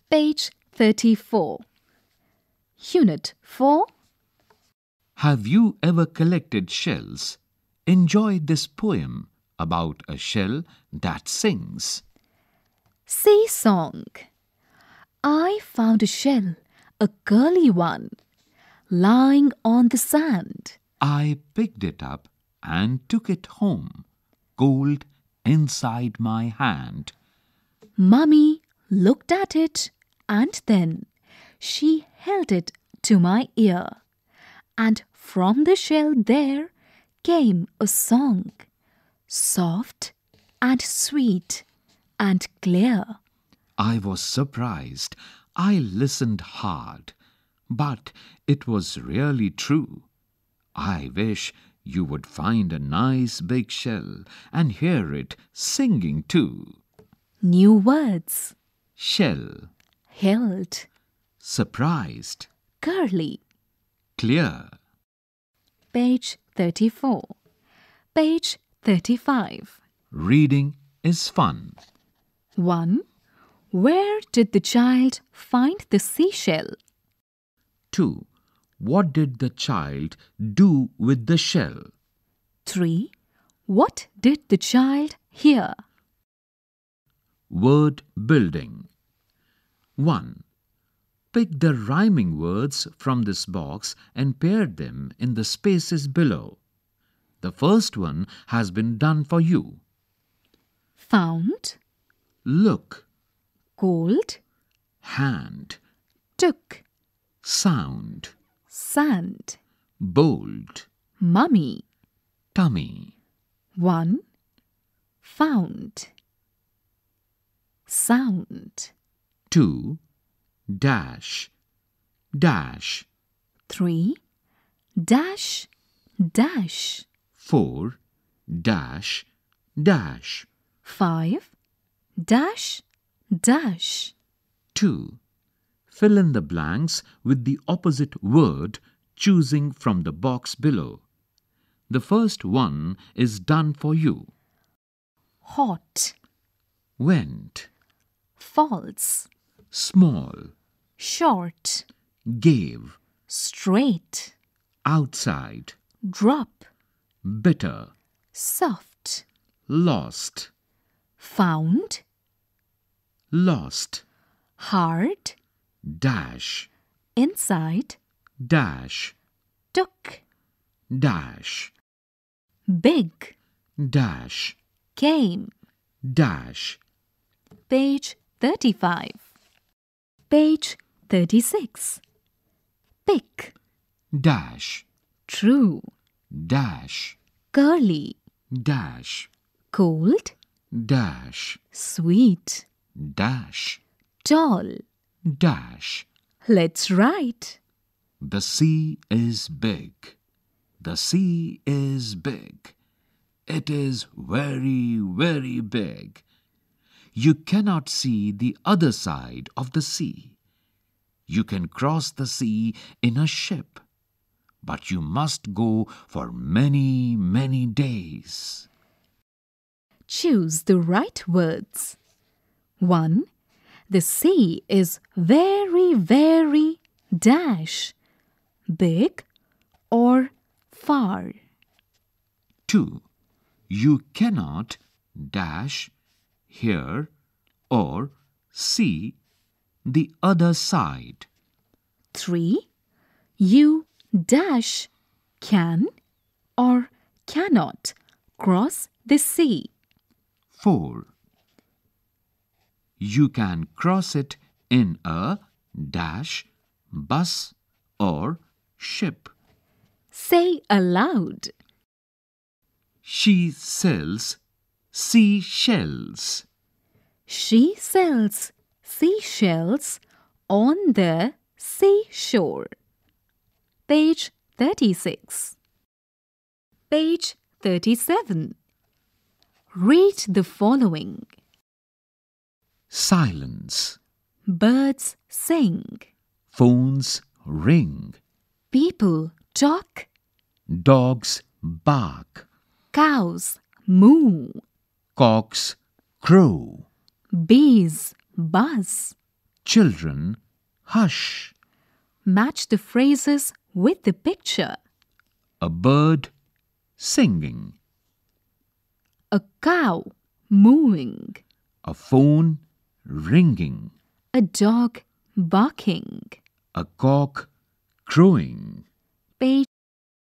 Page 34. Unit 4. Have you ever collected shells? Enjoy this poem about a shell that sings. Sea song. I found a shell, a curly one, lying on the sand. I picked it up and took it home, cold inside my hand. Mummy looked at it and then she held it to my ear. And from the shell there came a song, soft and sweet and clear. I was surprised. I listened hard, but it was really true. I wish you would find a nice big shell and hear it singing too. New words. Shell, Held. surprised, Curly. clear. Page 34. Page 35. Reading is fun. 1. Where did the child find the seashell? 2. What did the child do with the shell? 3. What did the child hear? Word building. 1. Pick the rhyming words from this box and pair them in the spaces below. The first one has been done for you. Found. Look, Cold. hand, Took. sound, Sand. bold, Mummy. tummy. 1. Found. Sound. 2. Dash, dash. 3. Dash. Dash. 4. Dash, dash. 5. Dash. Dash. 2. Fill in the blanks with the opposite word, choosing from the box below. The first one is done for you. Hot. Went, False. small, Short. gave, Straight. outside, Drop. bitter, Soft. lost, Found. lost, Hard. dash, Inside. dash, Took. dash, Big. dash, Came. dash. Page 35. Page 36. Pick. Dash, True. dash, Curly. dash, Cold. dash, Sweet. dash, Tall. dash. Let's write. The sea is big. The sea is big. It is very, very big. You cannot see the other side of the sea. You can cross the sea in a ship, but you must go for many, many days. Choose the right words. 1. The sea is very, very dash. Big or far. 2. You cannot dash, hear, or see the other side. 3. You dash can or cannot cross the sea. 4. You can cross it in a dash, bus, or ship. Say aloud. She sells seashells. She sells seashells on the seashore. Page 36. Page 37. Read the following. Silence. Birds sing. Phones ring. People talk. Dogs bark. Cows moo. Cocks crow. Bees buzz. Children, hush. Match the phrases with the picture. A bird singing. A cow mooing. A phone ringing. A dog barking. A cock crowing. Page